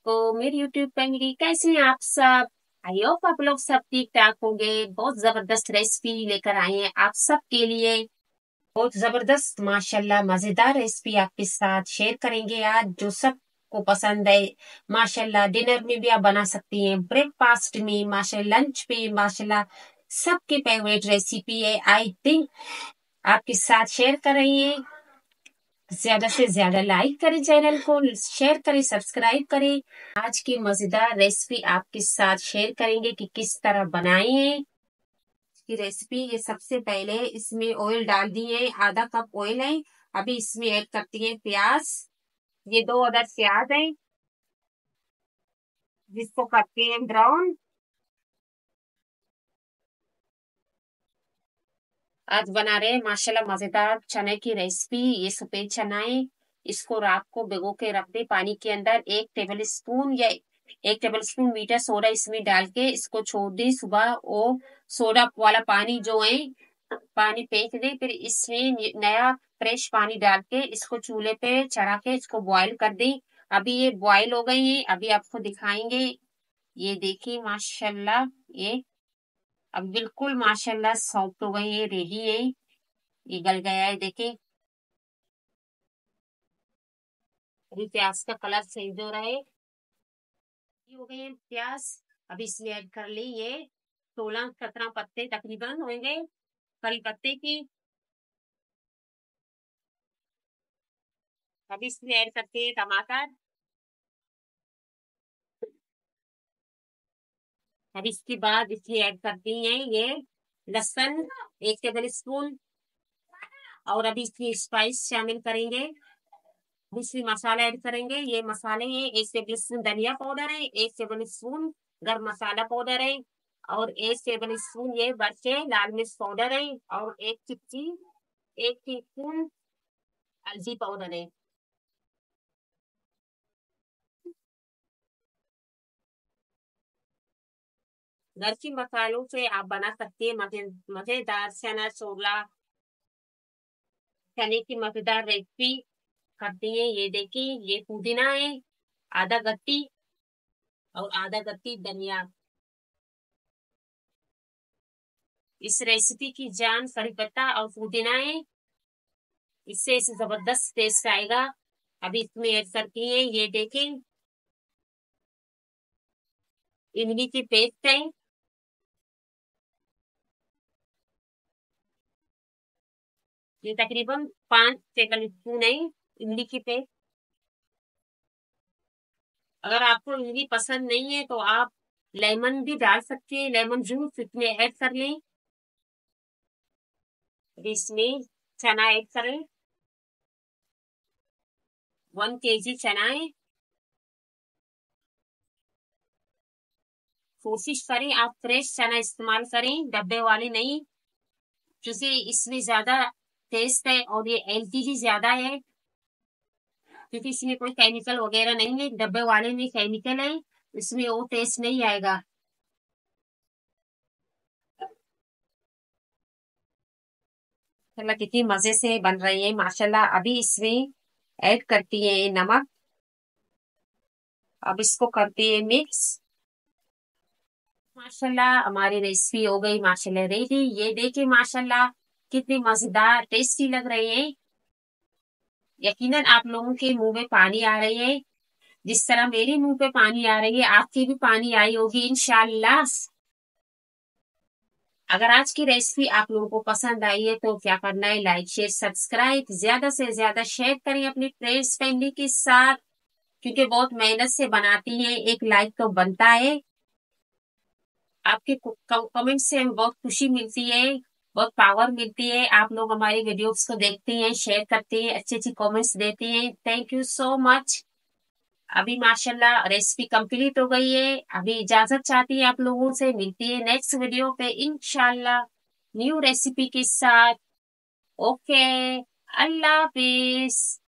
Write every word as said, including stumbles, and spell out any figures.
को मेरी YouTube family, कैसे हैं आप सब। आई होप आप लोग सब ठीक ठाक होंगे। बहुत जबरदस्त रेसिपी लेकर आए हैं आप सब के लिए। बहुत जबरदस्त माशाल्लाह मजेदार रेसिपी आपके साथ शेयर करेंगे आज, जो सबको पसंद है। माशाल्लाह डिनर में भी आप बना सकती हैं, ब्रेकफास्ट में माशाल्लाह, लंच पे माशाल्लाह, सबके फेवरेट रेसिपी है। आई थिंक आपके साथ शेयर कर रही है। ज्यादा से ज्यादा लाइक करें, चैनल को शेयर करें, सब्सक्राइब करें। आज की मजेदार रेसिपी आपके साथ शेयर करेंगे कि किस तरह बनाए हैं की रेसिपी। ये सबसे पहले इसमें ऑयल डाल दिए, आधा कप ऑयल है। अभी इसमें ऐड करती है प्याज। ये दो अदर प्याज है जिसको करते हैं ब्राउन। आज बना रहे हैं माशाल्लाह मजेदार चने की रेसिपी। ये सफेद चना है, इसको रात को भिगो के रख दे पानी के अंदर। एक टेबल स्पून या एक टेबल स्पून मीठा सोडा इसमें डाल के इसको छोड़ दे। सुबह वो सोडा वाला पानी जो है पानी फेंक दे, फिर इसमें नया फ्रेश पानी डाल के इसको चूल्हे पे चढ़ा के इसको बॉईल कर दे। अभी ये बॉईल हो गई है, अभी आपको दिखाएंगे। ये देखिए माशाल्लाह, ये अब बिल्कुल माशाल्लाह सॉफ्ट हो गई है, रेडी है, ये गल गया है। देखिए अभी प्याज का कलर चेंज हो रहा है। ये हो गए हैं प्याज। अभी इसमें ऐड कर ली ये सोलह सत्रह पत्ते तकरीबन होंगे करी पत्ते की। अभी इसमें ऐड करते हैं टमाटर। अब इसके बाद इसमें ऐड करती हैं ये लहसुन, एक टेबल स्पून। और अभी इसमें स्पाइस शामिल करेंगे। दूसरी मसाला ऐड करेंगे। ये मसाले हैं, एक टेबल स्पून धनिया पाउडर है, एक टेबल स्पून गरम मसाला पाउडर है, और एक टेबल स्पून ये बचे लाल मिर्च पाउडर है, और एक चिपची एक टी स्पून हल्दी पाउडर है। घर के मसालों से आप बना सकते हैं मजे मजेदार चना छोला, चने की मजेदार रेसिपी करती हैं। ये देखिए ये पुदीना है, आधा गत्ती और आधा गत्ती धनिया। इस रेसिपी की जान कड़ी पत्ता और पुदीना है, इससे इसे जबरदस्त टेस्ट आएगा। अभी इसमें ऐड करती है, ये देखें इमली की पेस्ट है। ये तकरीबन पांच टेबल स्पून है इमली की पेस्ट। अगर आपको इमली पसंद नहीं है तो आप लेमन भी डाल सकते हैं, लेमन जूस इसमें ऐड कर लें। अभी इसमें चना ऐड करें। वन केजी चना है। कोशिश करें आप फ्रेश चना इस्तेमाल करें, डब्बे वाले नहीं, क्योंकि इसमें ज्यादा टेस्ट है और ये एलपीजी ज्यादा है, क्योंकि इसमें कोई केमिकल वगैरह नहीं है। डब्बे वाले में केमिकल है, इसमें वो टेस्ट नहीं आएगा। माशाल्लाह कितनी मजे से बन रही है माशाल्लाह। अभी इसमें ऐड करती है नमक। अब इसको करती है मिक्स। माशाल्लाह हमारी रेसिपी हो गई माशाल्लाह रेडी। ये देखिए माशाल्लाह कितनी मजेदार टेस्टी लग रही है। यकीनन आप लोगों के मुंह में पानी आ रही है, जिस तरह मेरे मुंह पे पानी आ रही है आपकी भी पानी आई होगी इंशाल्लाह। अगर आज की रेसिपी आप लोगों को पसंद आई है तो क्या करना है, लाइक शेयर सब्सक्राइब ज्यादा से ज्यादा शेयर करें अपनी फ्रेंड्स फैमिली के साथ, क्योंकि बहुत मेहनत से बनाती हैं, एक लाइक तो बनता है। आपके कमेंट से हमें बहुत खुशी मिलती है, बहुत पावर मिलती है। आप लोग हमारी वीडियोस को देखते हैं, शेयर करते हैं, अच्छी अच्छी कमेंट्स देते हैं। Thank you so much. अभी माशाल्लाह रेसिपी कंप्लीट हो गई है। अभी इजाजत चाहती है आप लोगों से, मिलती है नेक्स्ट वीडियो पे इंशाल्लाह न्यू रेसिपी के साथ। ओके, अल्लाह हाफिज।